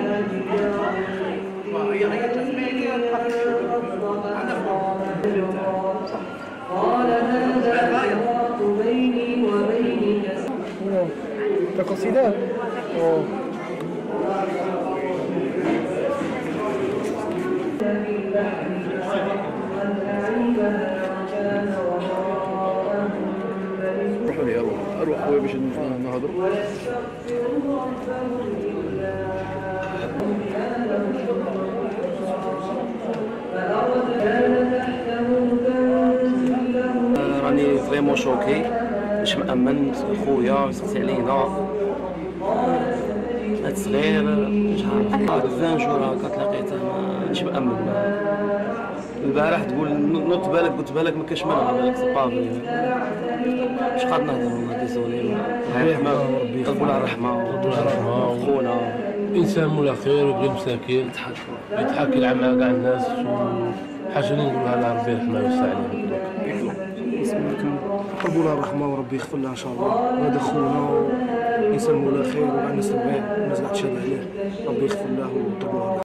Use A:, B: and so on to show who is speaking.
A: ¿Lo consideras?
B: روحوا لي اروح خويا باش نهضروا. راني فريمون شوكي، مش مأمن. خويا سقسي علينا هاد صغير مش عارف هاد 20 جور هكا تلاقيته مش مأمن. البارح تقول نط بالك قلت بالك ما كاش منها بالك صبابي مش قادر نهضر والله ديزولي. الرحمة وربي يخلق لها الرحمة خونا
C: انسان مولا خير ويبغي المساكين يضحك يلعب مع كاع الناس وحاجه اللي نقولها لها ربي يرحمها ويوسع عليها.
A: نطلبوا لها الرحمة وربي يغفر لها إن شاء الله. وهذا خونا إنسان مولا خير وكاع الناس تبعيه، الناس كاع تشهد عليه، ربي يغفر له ونطلبوا لها.